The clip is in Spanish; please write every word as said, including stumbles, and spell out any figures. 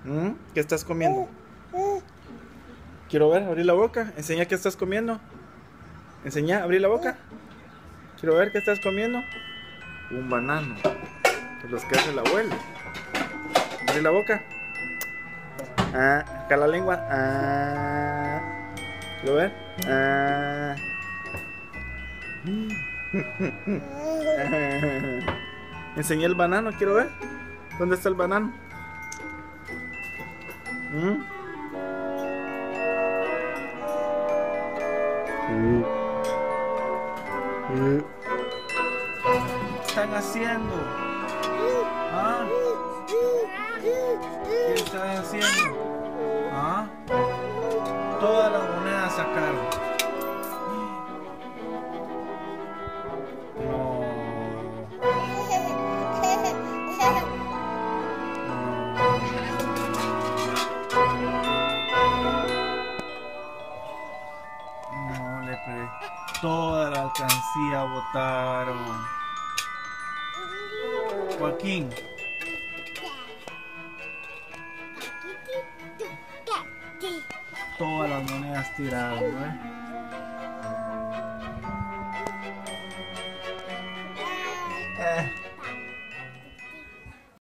¿Mm? ¿Qué estás comiendo? Quiero ver, abrí la boca. Enseña qué estás comiendo. Enseña, abrí la boca. Quiero ver qué estás comiendo. Un banano. De los que hace el abuelo. Abrí la boca. Ah, acá la lengua. Ah. Quiero ver. Ah. Enseñé el banano, quiero ver. ¿Dónde está el banano? ¿Mm? ¿Qué están haciendo? ¿Ah? ¿Qué están haciendo? ¿Ah? Todas las monedas sacaron. No. No le pre... Toda la alcancía botaron. Joaquín. Todas las monedas tiraron, ¿no?